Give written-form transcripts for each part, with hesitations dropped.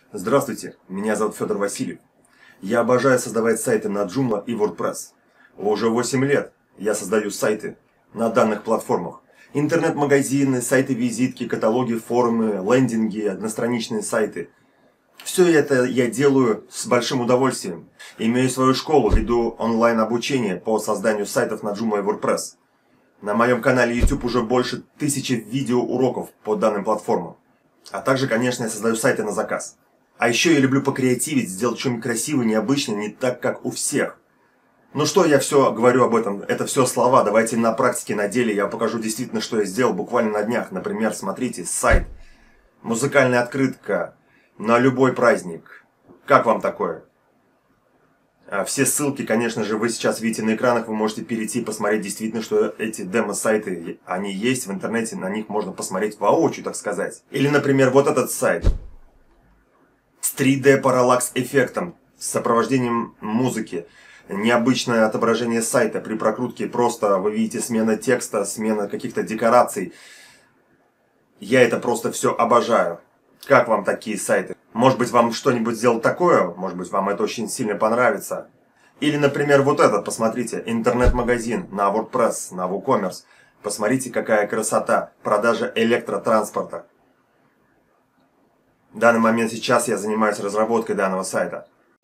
Здравствуйте, меня зовут Федор Васильев. Я обожаю создавать сайты на Joomla и WordPress. Уже 8 лет я создаю сайты на данных платформах. Интернет-магазины, сайты-визитки, каталоги, форумы, лендинги, одностраничные сайты. Все это я делаю с большим удовольствием. Имею свою школу, веду онлайн-обучение по созданию сайтов на Joomla и WordPress. На моем канале YouTube уже больше 1000 видеоуроков по данным платформам. А также, конечно, я создаю сайты на заказ. А еще я люблю покреативить, сделать что-нибудь красивое, необычное, не так, как у всех. Ну что я все говорю об этом? Это все слова. Давайте на практике, на деле я покажу действительно, что я сделал буквально на днях. Например, смотрите, сайт, музыкальная открытка на любой праздник. Как вам такое? Все ссылки, конечно же, вы сейчас видите на экранах. Вы можете перейти и посмотреть действительно, что эти демо-сайты, они есть в интернете. На них можно посмотреть воочию, так сказать. Или, например, вот этот сайт. С 3D параллакс эффектом, с сопровождением музыки. Необычное отображение сайта при прокрутке. Просто вы видите смена текста, смена каких-то декораций. Я это просто все обожаю. Как вам такие сайты? Может быть, вам что-нибудь сделать такое? Может быть, вам это очень сильно понравится? Или, например, вот этот, посмотрите, интернет-магазин на WordPress, на WooCommerce. Посмотрите, какая красота. Продажа электротранспорта. В данный момент сейчас я занимаюсь разработкой данного сайта.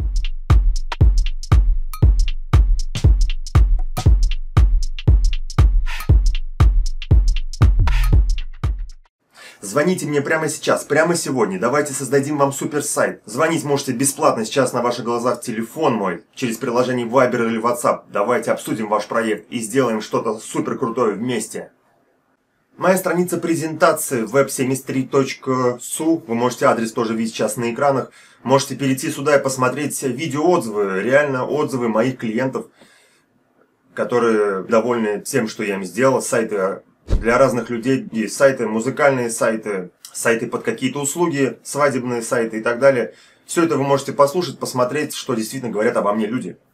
Звоните мне прямо сейчас, прямо сегодня. Давайте создадим вам супер сайт. Звонить можете бесплатно сейчас на ваших глазах телефон мой, через приложение Viber или WhatsApp. Давайте обсудим ваш проект и сделаем что-то супер крутое вместе. Моя страница презентации web73.su, вы можете адрес тоже видеть сейчас на экранах. Можете перейти сюда и посмотреть видеоотзывы, реально отзывы моих клиентов, которые довольны тем, что я им сделал. Сайты для разных людей, есть сайты, музыкальные сайты, сайты под какие-то услуги, свадебные сайты и так далее. Все это вы можете послушать, посмотреть, что действительно говорят обо мне люди.